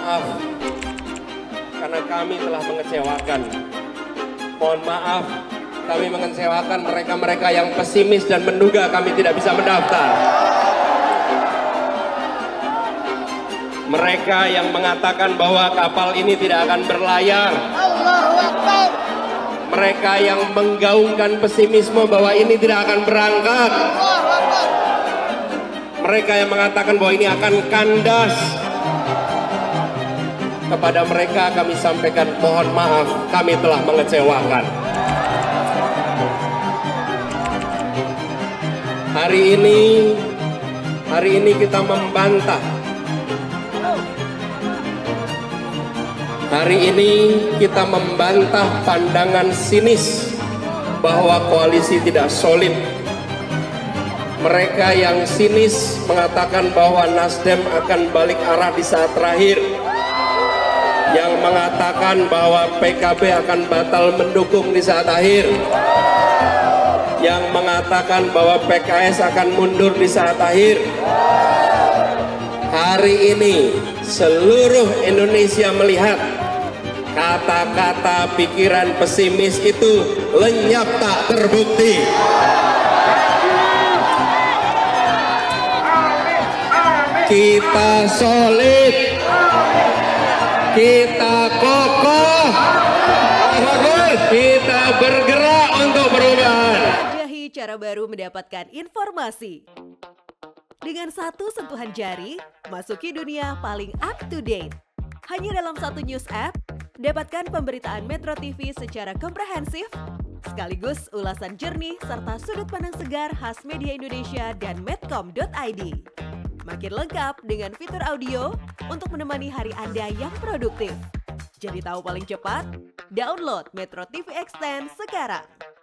maaf karena kami telah mengecewakan. Mohon maaf, kami mengecewakan mereka-mereka yang pesimis dan menduga kami tidak bisa mendaftar. Mereka yang mengatakan bahwa kapal ini tidak akan berlayar. Mereka yang menggaungkan pesimisme bahwa ini tidak akan berangkat. Mereka yang mengatakan bahwa ini akan kandas. Kepada mereka kami sampaikan mohon maaf, kami telah mengecewakan. Hari ini kita membantah. Hari ini kita membantah pandangan sinis bahwa koalisi tidak solid. Mereka yang sinis mengatakan bahwa Nasdem akan balik arah di saat terakhir, yang mengatakan bahwa PKB akan batal mendukung di saat akhir, yang mengatakan bahwa PKS akan mundur di saat akhir. Hari ini seluruh Indonesia melihat kata-kata pikiran pesimis itu lenyap tak terbukti. Kita solid, kita kokoh, kita bergerak untuk perubahan. Jahi cara baru mendapatkan informasi. Dengan satu sentuhan jari, masuki dunia paling up to date. Hanya dalam satu news app, dapatkan pemberitaan Metro TV secara komprehensif, sekaligus ulasan jernih serta sudut pandang segar khas media Indonesia dan medcom.id. Makin lengkap dengan fitur audio untuk menemani hari Anda yang produktif. Jadi tahu paling cepat? Download Metro TV Extend sekarang.